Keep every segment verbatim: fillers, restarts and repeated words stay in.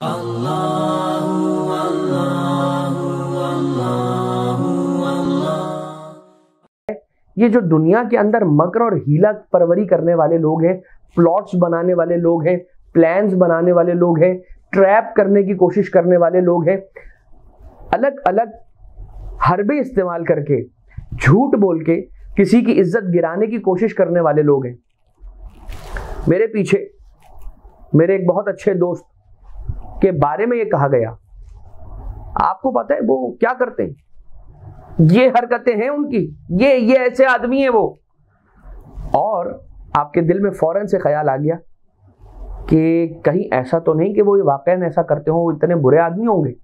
अल्लाहु अल्लाहु अल्लाहु अल्लाह। ये जो दुनिया के अंदर मकर और हीला परवरी करने वाले लोग हैं, प्लॉट्स बनाने वाले लोग हैं, प्लान्स बनाने वाले लोग हैं, ट्रैप करने की कोशिश करने वाले लोग हैं, अलग अलग हरबे इस्तेमाल करके झूठ बोल के किसी की इज्जत गिराने की कोशिश करने वाले लोग हैं। मेरे पीछे मेरे एक बहुत अच्छे दोस्त के बारे में ये कहा गया, आपको पता है वो क्या करते हैं? ये हरकतें हैं उनकी, ये ये ऐसे आदमी है वो। और आपके दिल में फौरन से ख्याल आ गया कि कहीं ऐसा तो नहीं कि वो वाकई ऐसा करते हो, वो इतने बुरे आदमी होंगे।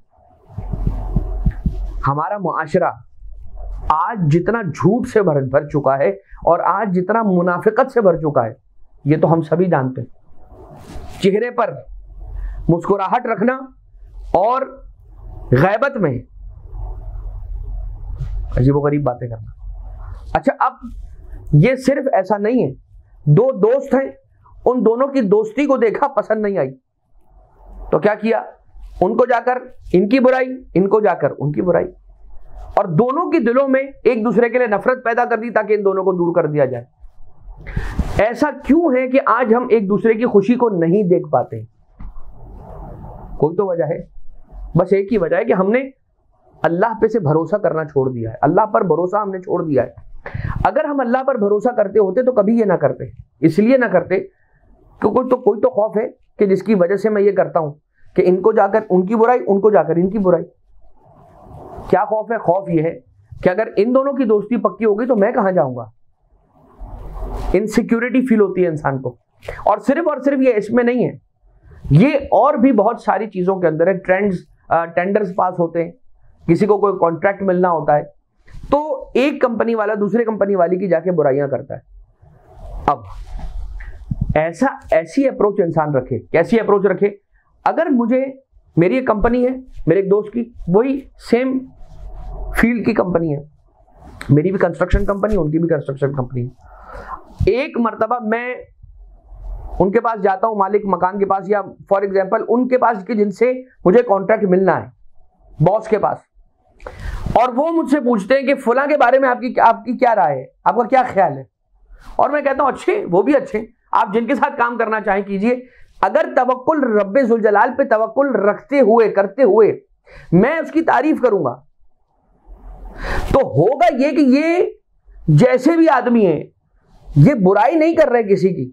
हमारा मुआशरा आज जितना झूठ से भर भर चुका है और आज जितना मुनाफिकत से भर चुका है, ये तो हम सभी जानते हैं। चेहरे पर मुस्कुराहट रखना और गैबत में अजीबोगरीब बातें करना। अच्छा, अब ये सिर्फ ऐसा नहीं है, दो दोस्त हैं, उन दोनों की दोस्ती को देखा, पसंद नहीं आई तो क्या किया? उनको जाकर इनकी बुराई, इनको जाकर उनकी बुराई, और दोनों के दिलों में एक दूसरे के लिए नफरत पैदा कर दी ताकि इन दोनों को दूर कर दिया जाए। ऐसा क्यों है कि आज हम एक दूसरे की खुशी को नहीं देख पाते? कोई तो वजह है, बस एक ही वजह है कि हमने अल्लाह पे से भरोसा करना छोड़ दिया है। अल्लाह पर भरोसा हमने छोड़ दिया है। अगर हम अल्लाह पर भरोसा करते होते तो कभी ये ना करते। इसलिए ना करते क्योंकि तो कोई तो खौफ है कि जिसकी वजह से मैं ये करता हूं कि इनको जाकर उनकी बुराई, उनको जाकर इनकी बुराई। क्या खौफ है? खौफ ये है कि अगर इन दोनों की दोस्ती पक्की होगी तो मैं कहां जाऊंगा। इनसिक्योरिटी फील होती है इंसान को। और सिर्फ और सिर्फ ये इसमें नहीं है, ये और भी बहुत सारी चीजों के अंदर है। ट्रेंड्स, टेंडर्स पास होते हैं, किसी को कोई कॉन्ट्रैक्ट मिलना होता है तो एक कंपनी वाला दूसरे कंपनी वाली की जाके बुराइयां करता है। अब ऐसा ऐसी अप्रोच इंसान रखे। कैसी अप्रोच रखे? अगर मुझे, मेरी एक कंपनी है, मेरे एक दोस्त की वही सेम फील्ड की कंपनी है, मेरी भी कंस्ट्रक्शन कंपनी, उनकी भी कंस्ट्रक्शन कंपनी है। एक मर्तबा मैं उनके पास जाता हूं, मालिक मकान के पास, या फॉर एग्जांपल उनके पास कि जिनसे मुझे कॉन्ट्रैक्ट मिलना है, बॉस के पास, और वो मुझसे पूछते हैं कि फुला के बारे में आपकी आपकी क्या राय है, आपका क्या ख्याल है। और मैं कहता हूं अच्छे, वो भी अच्छे, आप जिनके साथ काम करना चाहें कीजिए। अगर तवक्कुल रब्बे जुल जलाल पे तवक्कुल रखते हुए, करते हुए मैं उसकी तारीफ करूंगा तो होगा ये कि ये जैसे भी आदमी है, ये बुराई नहीं कर रहे किसी की,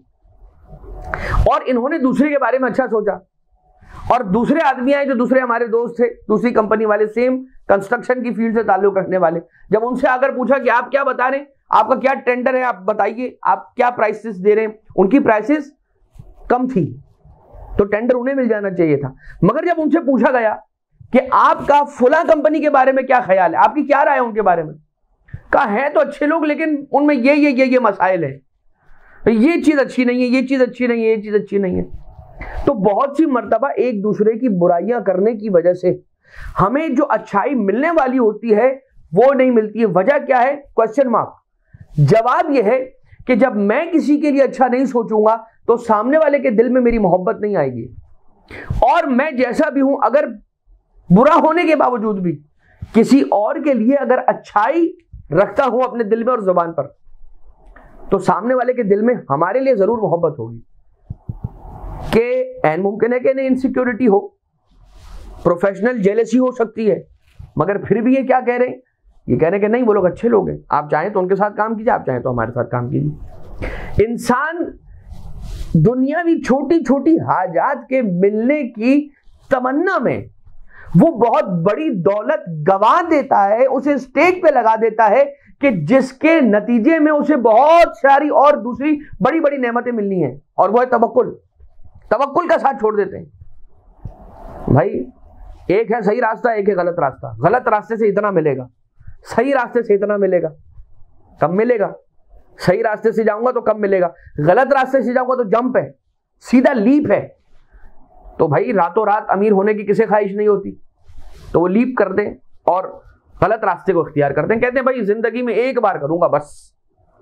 और इन्होंने दूसरे के बारे में अच्छा सोचा। और दूसरे आदमी आए जो दूसरे हमारे दोस्त थे, दूसरी कंपनी वाले, सेम कंस्ट्रक्शन की फील्ड से ताल्लुक रखने वाले, जब उनसे आकर पूछा कि आप क्या बता रहे हैं, आपका क्या टेंडर है, आप बताइए, आप क्या प्राइसेस दे रहे हैं। उनकी प्राइसेस कम थी तो टेंडर उन्हें मिल जाना चाहिए था। मगर जब उनसे पूछा गया कि आपका फुला कंपनी के बारे में क्या ख्याल है, आपकी क्या राय है उनके बारे में, कहा है तो अच्छे लोग लेकिन उनमें ये ये ये ये मसाइल है, ये चीज अच्छी नहीं है, ये चीज अच्छी नहीं है, ये चीज अच्छी नहीं है। तो बहुत सी मर्तबा एक दूसरे की बुराइयां करने की वजह से हमें जो अच्छाई मिलने वाली होती है वो नहीं मिलती है। वजह क्या है? Question mark. जवाब यह है कि जब मैं किसी के लिए अच्छा नहीं सोचूंगा तो सामने वाले के दिल में मेरी मोहब्बत नहीं आएगी, और मैं जैसा भी हूं, अगर बुरा होने के बावजूद भी किसी और के लिए अगर अच्छाई रखता हूं अपने दिल में और जुबान पर, तो सामने वाले के दिल में हमारे लिए जरूर मोहब्बत होगी। कि एन मुमकिन है कि नहीं इनसिक्योरिटी हो, प्रोफेशनल जेलसी हो सकती है, मगर फिर भी ये क्या कह रहे हैं? ये कह रहे हैं कि नहीं वो लोग अच्छे लोग हैं, आप चाहें तो उनके साथ काम कीजिए, आप चाहें तो हमारे साथ काम कीजिए। इंसान दुनियावी छोटी छोटी हाजात के मिलने की तमन्ना में वो बहुत बड़ी दौलत गंवा देता है, उसे स्टेज पे लगा देता है कि जिसके नतीजे में उसे बहुत सारी और दूसरी बड़ी बड़ी नेमतें मिलनी है, और वो है तवक्कुल। तवक्कुल का साथ छोड़ देते हैं। भाई एक है सही रास्ता, एक है गलत रास्ता। गलत रास्ते से इतना मिलेगा, सही रास्ते से इतना मिलेगा, कम मिलेगा। सही रास्ते से जाऊंगा तो कम मिलेगा, गलत रास्ते से जाऊंगा तो जंप है, सीधा लीप है। तो भाई रातों रात अमीर होने की किसे ख्वाहिश नहीं होती, तो वो लीप कर दें और गलत रास्ते को इख्तियार करते हैं। कहते हैं भाई जिंदगी में एक बार करूंगा बस।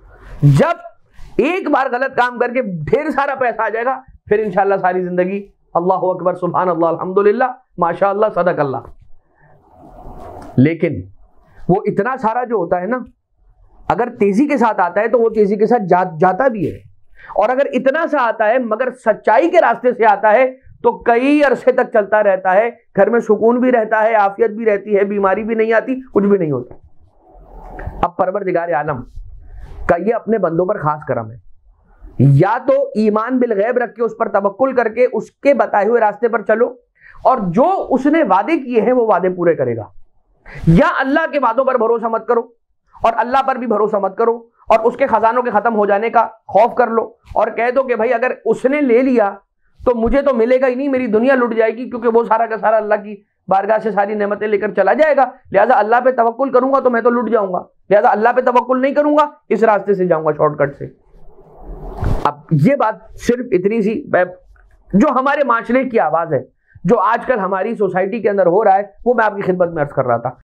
जब एक बार गलत काम करके ढेर सारा पैसा आ जाएगा, फिर इंशाल्लाह सारी जिंदगी अल्लाह अकबर, सुभान अल्लाह, अल्हम्दुलिल्लाह, माशा अल्लाह, सदक अल्लाह। लेकिन वो इतना सारा जो होता है ना, अगर तेजी के साथ आता है तो वो तेजी के साथ जा, जाता भी है, और अगर इतना सा आता है मगर सच्चाई के रास्ते से आता है तो कई अरसे तक चलता रहता है, घर में सुकून भी रहता है, आफियत भी रहती है, बीमारी भी नहीं आती, कुछ भी नहीं होता। अब परवरदिगार आलम का ये अपने बंदों पर खास करम है, या तो ईमान बिल गैब रख के उस पर तवक्कुल करके उसके बताए हुए रास्ते पर चलो, और जो उसने वादे किए हैं वो वादे पूरे करेगा, या अल्लाह के वादों पर भरोसा मत करो और अल्लाह पर भी भरोसा मत करो और उसके खजानों के खत्म हो जाने का खौफ कर लो और कह दो कि भाई अगर उसने ले लिया तो मुझे तो मिलेगा ही नहीं, मेरी दुनिया लुट जाएगी, क्योंकि वो सारा का सारा अल्लाह की बारगाह से सारी नेमतें लेकर चला जाएगा, लिहाजा अल्लाह पे तवक्कुल करूंगा तो मैं तो लुट जाऊंगा, लिहाजा अल्लाह पे तवक्कुल नहीं करूंगा, इस रास्ते से जाऊंगा शॉर्टकट से। अब ये बात सिर्फ इतनी सी, जो हमारे माशरे की आवाज है, जो आजकल हमारी सोसाइटी के अंदर हो रहा है, वो मैं आपकी खिदमत में अर्ज कर रहा था।